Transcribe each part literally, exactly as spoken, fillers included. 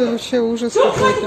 Это вообще ужас какой-то.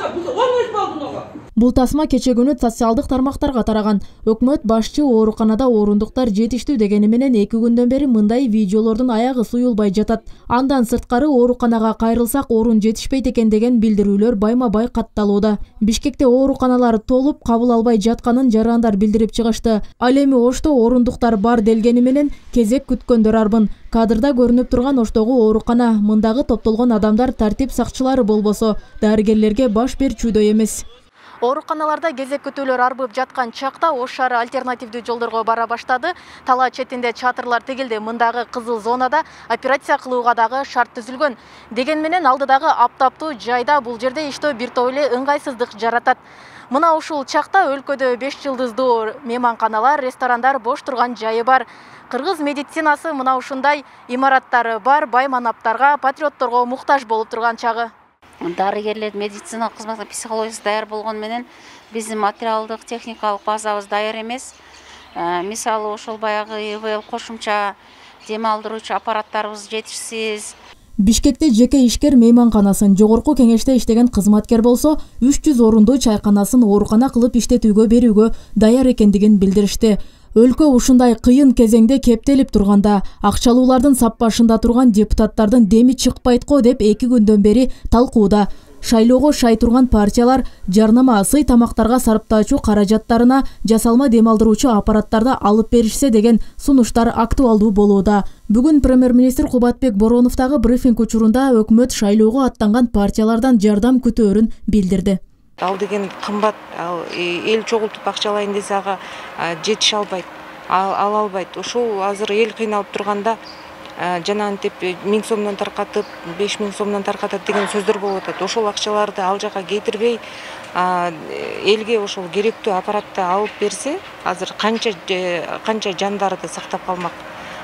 Бул тасма кече күнү социалдык тармактарга тараган. Өкмөт башчы ооруканада орундуктар жетиштүү дегени менен эки күндөн бери мындай видеолордун аягы суюлбай жатат. Андан сырткары ооруканага кайрылсак орун жетишпейт экен деген билдирүүлөр байма-бай катталууда. Бишкекте ооруканалар толуп кабыл албай жатканын жарандар билдирип чыгышты. Ал эми Ошто орундуктар бар делгени менен кезек күткөндөр арбын. Кадрда көрүнүп турган Оштогу оорукана, мындагы топтолгон адамдар тартип сакчылары болбосо, дарыгерлерге баш берчүдөй эмес. Ооруканаларда кезек күтүүлөр арбып жаткан чакта Ош шаары альтернативдүү жолдорго бара баштады. Тала четинде чатырлар тигилди. Мындагы кызыл зонада операция кылууга дагы шарт түзүлгөн. Деген менен алдыдагы аптаптуу жайда бул жерде иштөө бир топ эле ыңгайсыздык жаратат. Мына ушул чакта өлкөдө беш жылдыздуу мейманканалар, ресторандар бош турган жайы бар. Кыргыз медицинасы мына ушундай имараттары бар байманаптарга, патриотторго муктаж болуп турган чагы. Дарыгерлер медициналық қызмет психологиясы даяр болгон менен биздин материалдык техникалык базабыз даяр эмес. Мисалы ошол баягы ИВЛ кошумча дем алдыруучу аппараттарыбыз жетишсиз. Бишкекте жеке ишкер мейманканасын, жогорку кеңеште иштеген кызматкер болсо үч жүз орундуу чайканасын оорукана кылып иштетүүгө берүүгө даяр экендигин билдиришти. Өлкө ушундай кыйын кезеңде кептелип турганда, акчалуулардын сап башында турган депутаттардын деми чыкпайт го деп эки күндөн бери талкууда. Шайлоого шай турган партиялар жарнама сый тамактарга сарптаачу каражаттарына жасалма дем алдыруучу аппараттарды алып беришсе деген сунуштар актуалдуу болууда. Бүгүн премьер-министр Кубатбек Бороновдагы брифинг учурунда өкмөт шайлоого аттанган партиялардан жардам күтөөрүн билдирди. Ал деген кымбат, эл чогултуп акчалайын десе ага жетише албайт, ала албайт. Ошол азыр эл кыйналып турганда жана антип миң сомдон таркатып, беш миң сомдон таркатат деген сөздөр болуп атат. Ошол акчаларды ал жака кетирбей, элге ошол керектүү аппаратты алып берсе, азыр канча канча жандарды сактап калмак.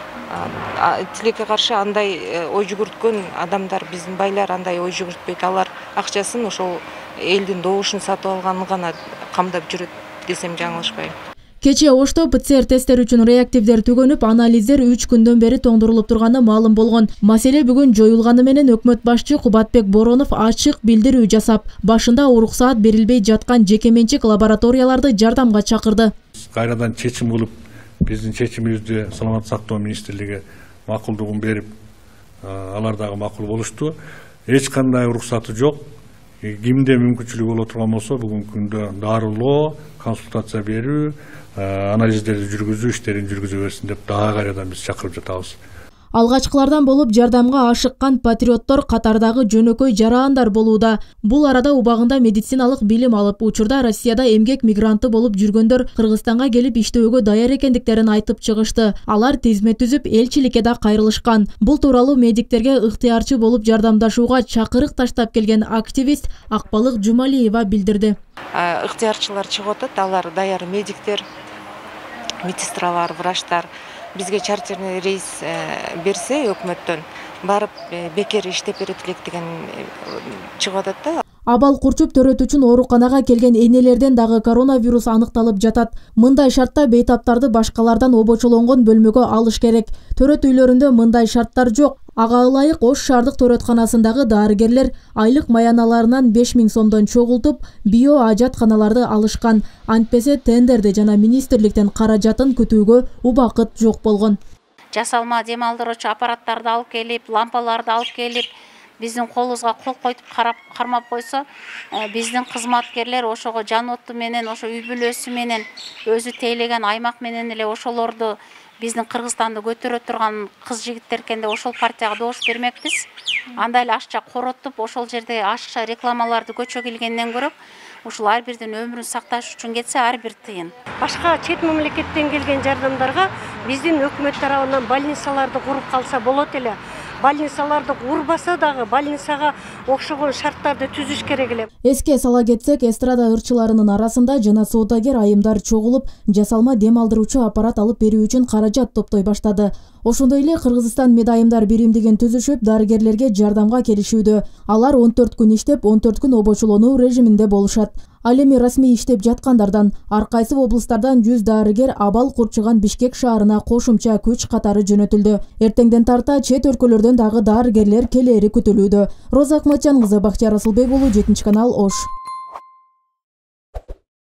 Тилекке каршы андай ой жүгүрткөн адамдар, биздин байлар андай ой жүгүртпөйт. Алар акчасын ошол элдин добушун сатып алганын гана камдап жүрөт десем жаңылышпайм. Кече Ошто ПЦР тесттер үчүн реактивдер түгөнүп, анализдер үч күндөн бери тоңдурулуп турганы маалым болгон. Маселе бүгүн жоюлганы менен өкмөт башчы Кубатбек Боронов ачык билдирүү жасап, башында уруксаат берилбей жаткан жекеменчик лабораторияларды жардамга чакырды. Кайрадан чечим кылып, биздин чечимибизди Саламаттык сактоо министрлиги макулдугун берип, алар дагы макул болушту. Эч кандай уруксаты жок. Кимде мүмкүнчүлүгү боло турган болсо, бүгүнкү күндө дарылоо, консультация берүү, анализдерди жүргүзүү иштерин жүргүзө берсин деп дагы кайрадан биз чакырып жатабыз. Алгачкылардан болуп жардамга ашыккан патриоттор катардагы жөнөкөй жараандар болууда. Бул арада убагында медициналык билим алып, учурда Россияда эмгек мигранты болуп жүргөндөр Кыргызстанга келип иштөөгө даяр экендиктерин айтып чыгышты. Алар тизмет түзүп, элчиликке да кайрылышкан. Бул тууралуу медиктерге ыктыярчы болуп жардамдашууга чакырык таштап келген активист Акбалык Жумалиева билдирди. Ыктыярчылар чыгып атат, алар даяр медиктер, медсестралар, врачтар. Бизге чартерный рейс берсе өкмөттөн барып бекер иштеп берет элек деген чыгып атат да. Абал Курчуп төрөт үчүн ооруканага келген энелерден дагы коронавирус аныкталып жатат. Мындай шартта бейтаптарды башкалардан обочолонгон бөлмөгө алыш керек. Төрөт үйлөрүндө мындай шарттар жок. Ага ылайык Ош шаардык төрөтканасындагы дарыгерлер айлык маяналарынан беш миң сомдон чогултуп, био ажатканаларды алышкан. Антпесе тендерди жана министрликтен каражатын күтүүгө убакыт жок болгон. Жасалма дем алдыруучу аппараттарды алып келип, лампаларды алып келип, биздин колубузга кол койтуп карап кармап койсо, биздин кызматкерлер ошого жан отту менен, ошо үй бүлөсү менен, өзү тейлеген аймак менен эле ошолорду биздин Кыргызстанды көтөрө турган кыз жигиттер экенде ошол партияга добуш бермекпиз. Андай эле ашча коротуп, ошол жерде ашча рекламаларды көчө келгенден көрөк, ушул ар бирдин өмүрүн сакташ үчүн кетсе ар бир тыйын. Башка чет мамлекеттен келген жардамдарга биздин өкмөт тарабынан больницаларды куруп калса болот эле. Больницаларды урбаса дагы больницага окшогон шарттарды түзүш керек эле. Эске сала кетсек, эстрада ырчыларынын арасында жана соодагер айымдар чогулуп, жасалма дем алдыруучу аппарат алып берүү үчүн каражат топтой баштады. Ошондой эле Кыргызстан медайымдар биримдигин түзүшүп, дарыгерлерге жардамга келишүүдө. Алар он төрт күн иштеп, он төрт күн обочолонуу режиминде болушат. Ал эми расмий иштеп жаткандардан ар кайсы облустардан жүз дарыгер абал курчуган Бишкек шаарына кошумча күч катары жөнөтүлдү. Эртеңден тарта чет өлкөлөрдөн дагы дарыгерлер келери күтүлүүдө. Роза Акматжан кызы, Бактияр Асылбек уулу, жетинчи канал, Ош.